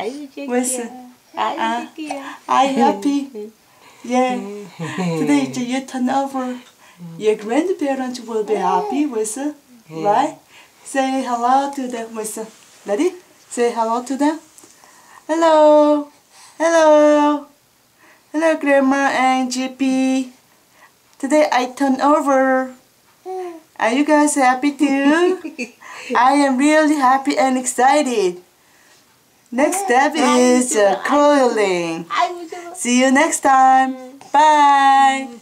아유 What's 새끼야. I happy? Yeah. Today you turn over. Your grandparents will be happy with right? Say hello to them with ready? Say hello to them. Hello. Hello. Hello Grandma and GP. Today I turn over. Are you guys happy too? I am really happy and excited. Next step is curling. See you next time. Bye.